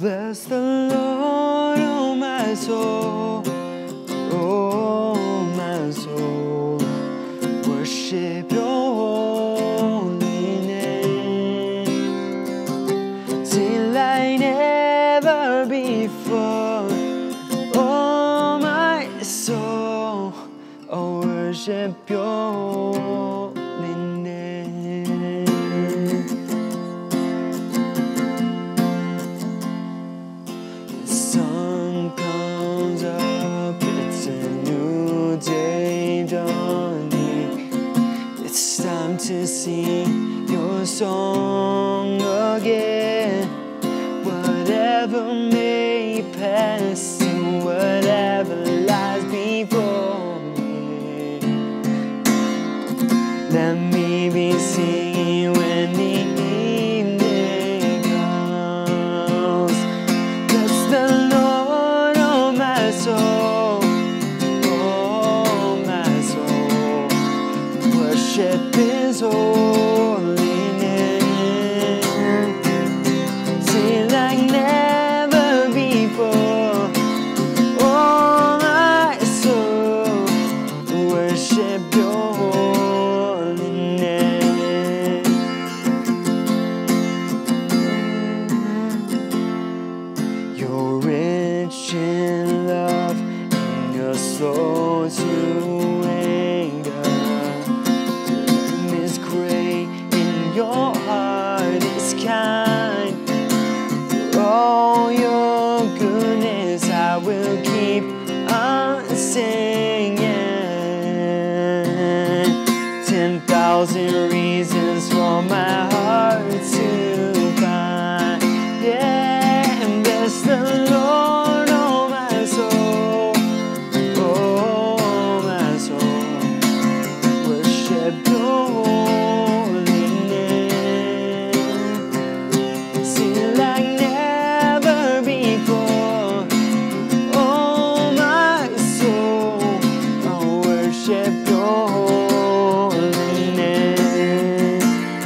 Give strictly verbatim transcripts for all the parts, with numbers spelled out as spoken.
Bless the Lord, oh my soul, oh my soul, worship your holy name. Sing like never before, oh my soul, oh worship your holy name. The sun comes up, it's a new day dawning. It's time to sing your song again. Whatever may pass and whatever lies before me, let me be singing when the evening comes. Bless the Lord, oh my soul, oh my soul, worship His holy name. Sing like never before, oh my soul, worship your holy name. You're rich in love and you're slow to anger. Is great and your heart is kind. For all your goodness I will keep on singing. Ten thousand reasons for my heart to find. Yeah, and bless the Lord, oh my soul, oh my soul, worship your holy name. Sing like never before, oh my soul, I'll worship your holy name.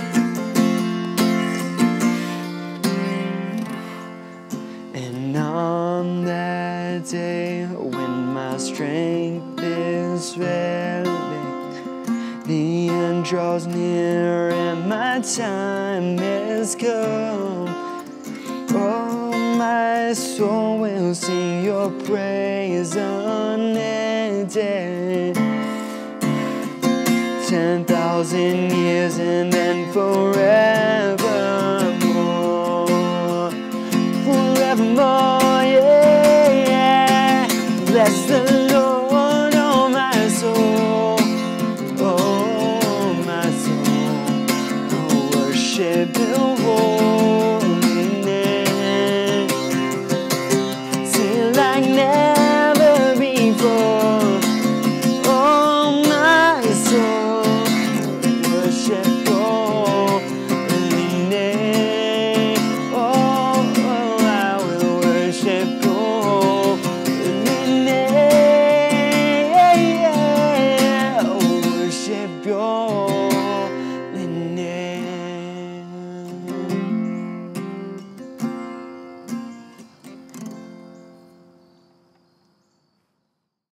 And on that day when my strength is failing, the end draws near and my time has come. Oh, my soul will sing your praise unending. Ten thousand years and then forever.